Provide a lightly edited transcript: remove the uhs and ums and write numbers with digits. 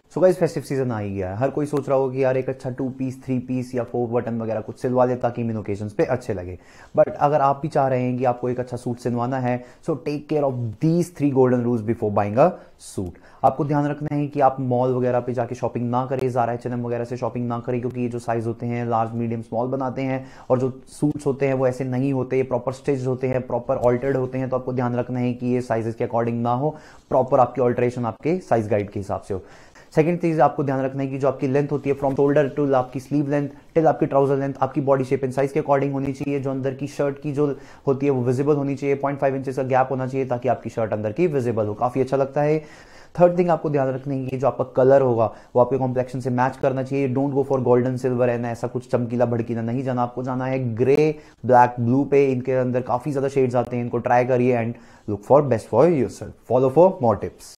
सो guys festive season आ ही गया है। हर कोई सोच रहा होगा कि यार एक अच्छा 2 पीस 3 पीस या 4 बटन वगैरह कुछ सिलवा ले ताकि इन ओकेजन्स पे अच्छे लगे। बट अगर आप भी चाह रहे हैं कि आपको एक अच्छा सूट सिलवाना है, so take care of these 3 golden rules before buying a suit. आपको ध्यान रखना है कि आप मॉल वगैरह पे जाके शॉपिंग ना करें, ज़ारा H&M वगैरह से शॉपिंग ना करें, क्योंकि ये जो साइज होते हैं लार्ज मीडियम स्मॉल बनाते हैं और जो सूट्स होते हैं वो ऐसे नहीं होते, ये प्रॉपर स्टिच होते हैं, प्रॉपर ऑल्टर्ड होते हैं। तो आपको ध्यान रखना है कि ये साइजेस के अकॉर्डिंग ना हो, प्रॉपर आपकी ऑल्टरेशन आपके साइज गाइड के हिसाब से हो। सेकंड चीज आपको ध्यान रखना है कि जो आपकी लेंथ होती है फ्रॉम शोल्डर टू आपकी स्लीव लेंथ टिल आपकी ट्राउजर लेंथ आपकी बॉडी शेप एंड साइज के अकॉर्डिंग होनी चाहिए। जो अंदर की शर्ट की जो होती है वो विजिबल होनी चाहिए, 0.5 इंचेस का गैप होना चाहिए ताकि आपकी शर्ट अंदर की विजिबल हो, काफी अच्छा लगता है। थर्ड थिंग आपको ध्यान रखना है कि जो आपका कलर होगा वो आपके कॉम्प्लेक्शन से मैच करना चाहिए। Don't go for golden silver and ऐसा कुछ चमकीला भड़कीला नहीं जाना, आपको जाना है ग्रे ब्लैक ब्लू पे। इनके अंदर काफी ज्यादा शेड्स आते हैं, इनको ट्राई करिए and look for best for yourself. Follow for more tips.